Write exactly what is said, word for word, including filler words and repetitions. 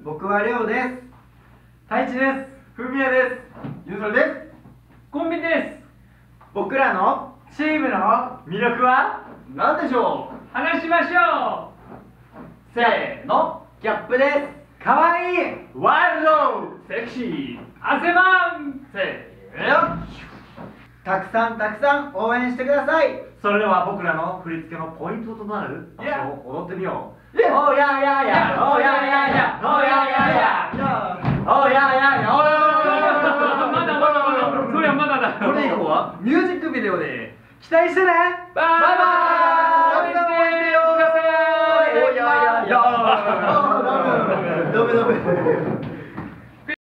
僕はりょうです。 太一です。 ふみやです。ゆうそりです。 コンビニです。 僕らのチームの魅力は何でしょ話しましょう。せーの、 ギャップです。 う。かわいいワイルドセクシー汗まん。 せーの。 たくさんたくさん応援してください。 それでは僕らの振り付けのポイントとなる場所を踊ってみよう。 イエーおややや、おややや、おややや、おややや、おやまだまだまだ。そりゃまだだ。 これ以降はミュージックビデオで期待してね。 バイバイ。 たくさん応援してよ。 ください。 おややや。ダメダメ。